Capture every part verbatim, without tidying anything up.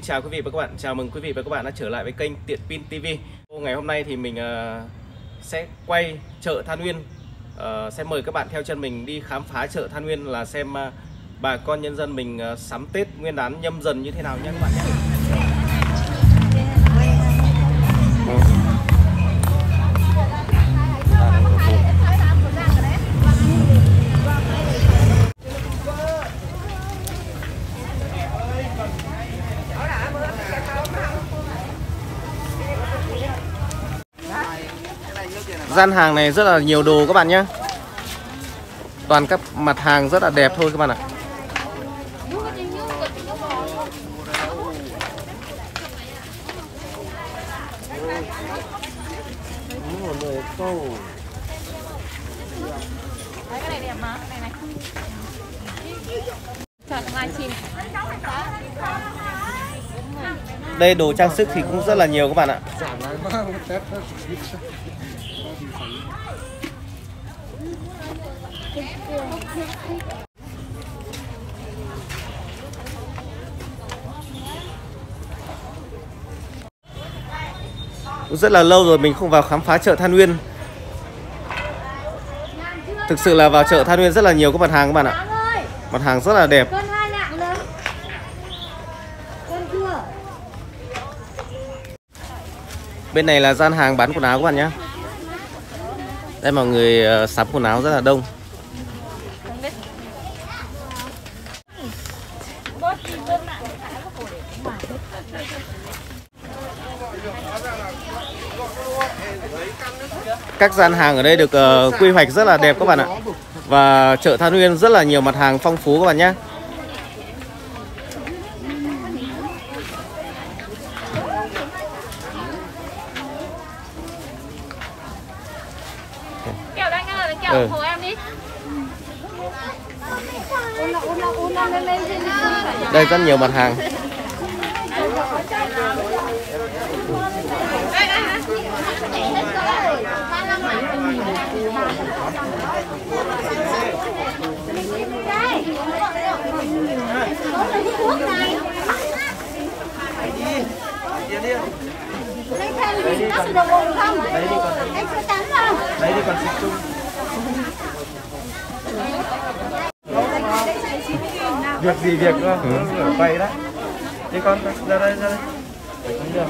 chào quý vị và các bạn, chào mừng quý vị và các bạn đã trở lại với kênh Tiện Pin ti vi. Ngày hôm nay thì mình uh, sẽ quay chợ Than Uyên, uh, sẽ mời các bạn theo chân mình đi khám phá chợ Than Uyên là xem uh, bà con nhân dân mình uh, sắm Tết Nguyên đán Nhâm Dần như thế nào nhé các bạn nhé. Gian hàng này rất là nhiều đồ các bạn nhé. Toàn các mặt hàng rất là đẹp thôi các bạn ạ. Cái này đẹp mà, cái này này. Đây đồ trang sức thì cũng rất là nhiều các bạn ạ. Rất là lâu rồi mình không vào khám phá chợ Than Uyên. Thực sự là vào chợ Than Uyên rất là nhiều các mặt hàng các bạn ạ. Mặt hàng rất là đẹp. Bên này là gian hàng bán quần áo các bạn nhé. Đây mọi người sắm quần áo rất là đông. Các gian hàng ở đây được uh, quy hoạch rất là đẹp các bạn ạ. Và chợ Than Uyên rất là nhiều mặt hàng phong phú các bạn nhé. Kẹo đây anh ơi, kẹo ừ. của em đi. Đây rất nhiều mặt hàng. Lấy thêm gì có đồ bồn không? Lấy đi con. Em chưa tắm không? Lấy đi con xịt chung. Việc gì việc cơ? Ừ. Quay đó. Đi con ra đây ra đây. Không được.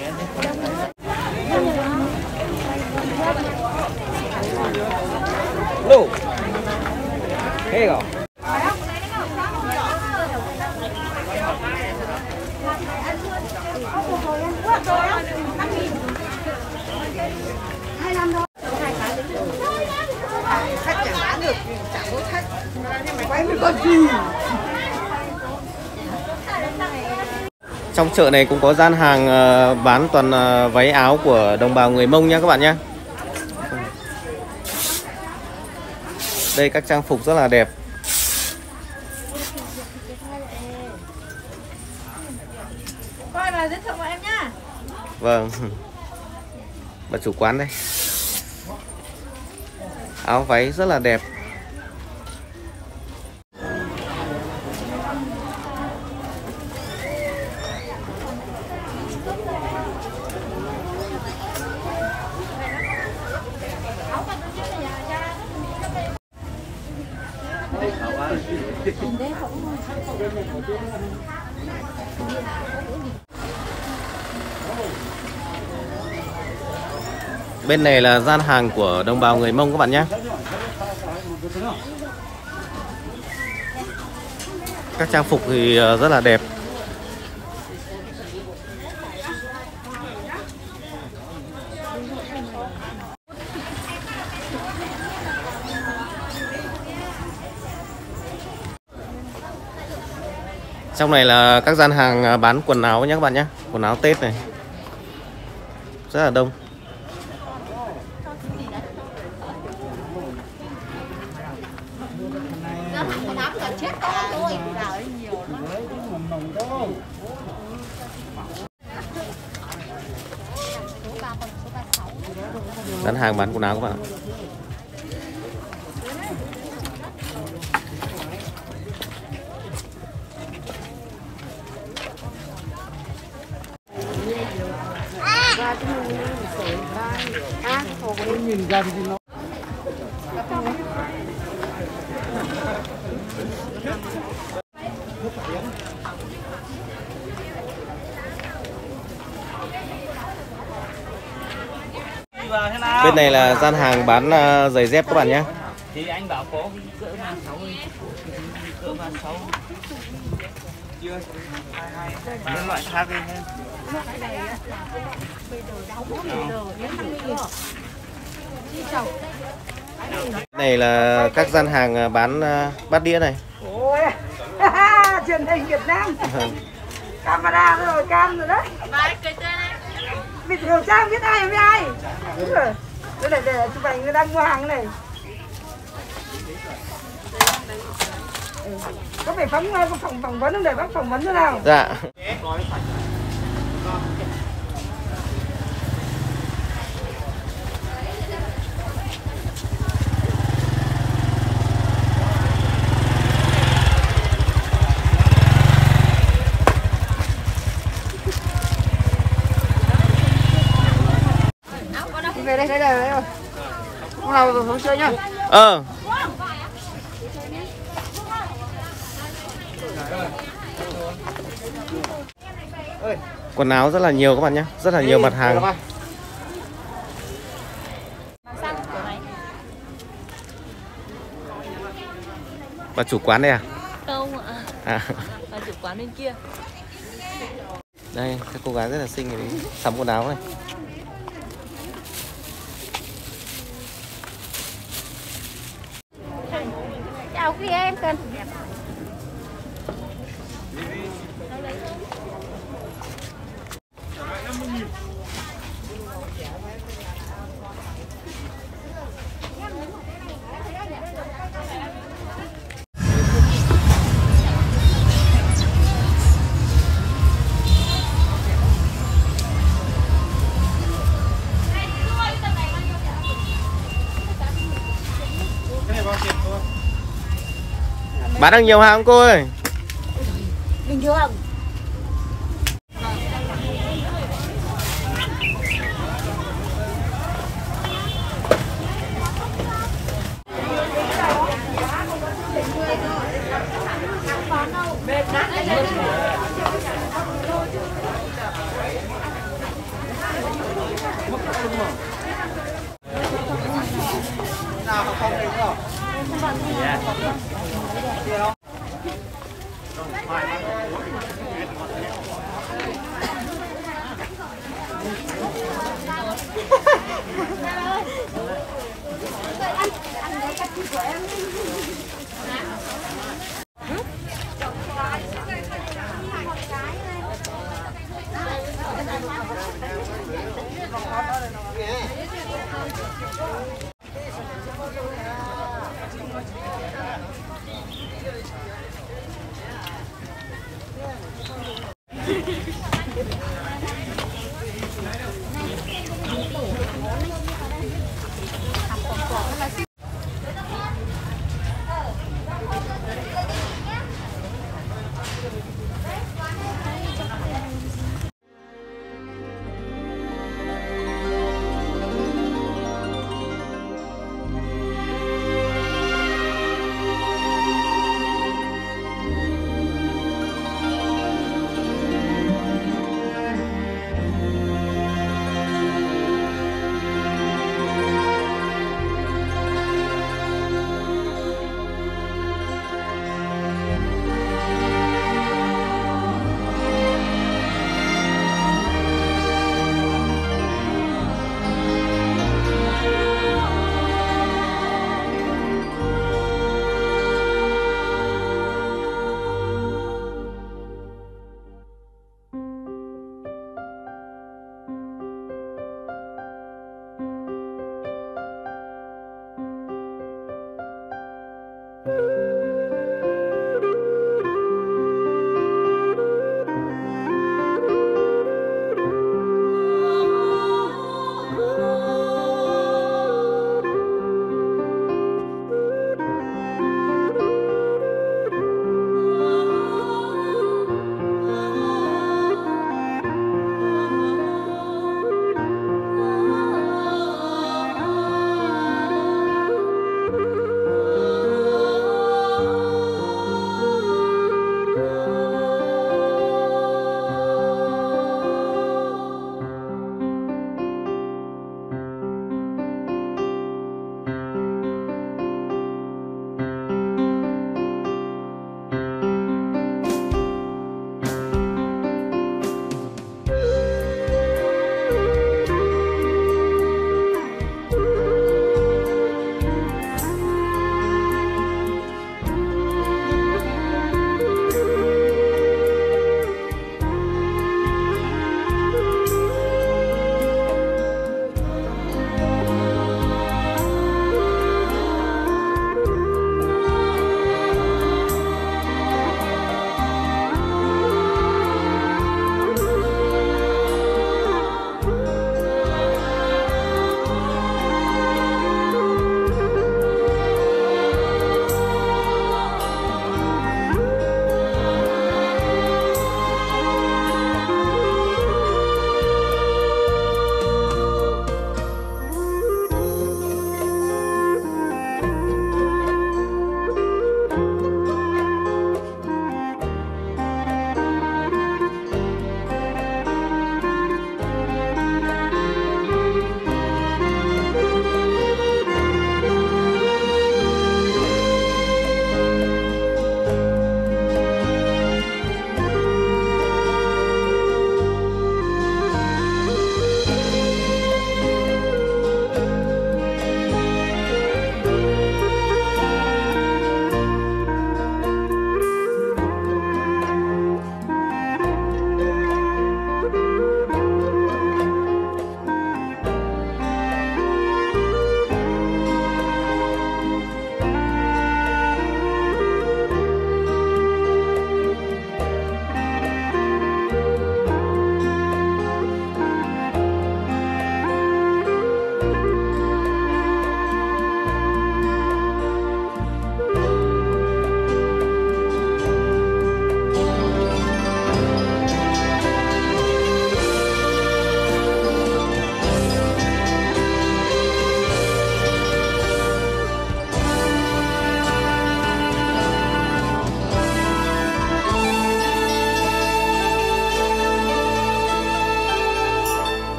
Lô. Hey go. Khách chẳng bán được, chẳng có khách. Nhưng mày quay với con gì? Trong chợ này cũng có gian hàng uh, bán toàn uh, váy áo của đồng bào người Mông nha các bạn nhé. Đây các trang phục rất là đẹp. Coi là giới thiệu của em nhá. Vâng. Bà chủ quán đây. Áo váy rất là đẹp. Bên này là gian hàng của đồng bào người Mông các bạn nhé. Các trang phục thì rất là đẹp. Trong này là các gian hàng bán quần áo nhé các bạn nhé. Quần áo Tết này rất là đông. Bán hàng bán quần áo các bạn ạ. ra cái mình sợi vai à hồ cái nhìn ra thì nó Bên này là gian hàng bán uh, giày dép các bạn nhé. Thì anh bảo có cỡ ba sáu cỡ ba sáu chưa những loại khác đi nha. Này là các gian hàng bán uh, bát đĩa này. ôi truyền hình Việt Nam camera rồi cam rồi đấy bình thường Trang biết ai với ai đúng rồi cái này để chụp ảnh người đang mua hàng này ừ. Có phải phóng phỏng phỏng vấn không để bác phỏng vấn thế nào? Dạ. Về đây, đây, đây, đây rồi. Hôm nào rồi xuống chơi nhá. Ờ. Quần áo rất là nhiều các bạn nhé, rất là nhiều mặt hàng. Bà chủ quán đây à? Không ạ. À. Bà chủ quán bên kia. Đây, các cô gái rất là xinh này, sắm quần áo này. Chào quý em cần. Bán được nhiều hàng không cô ơi? Bình thường. Thank you.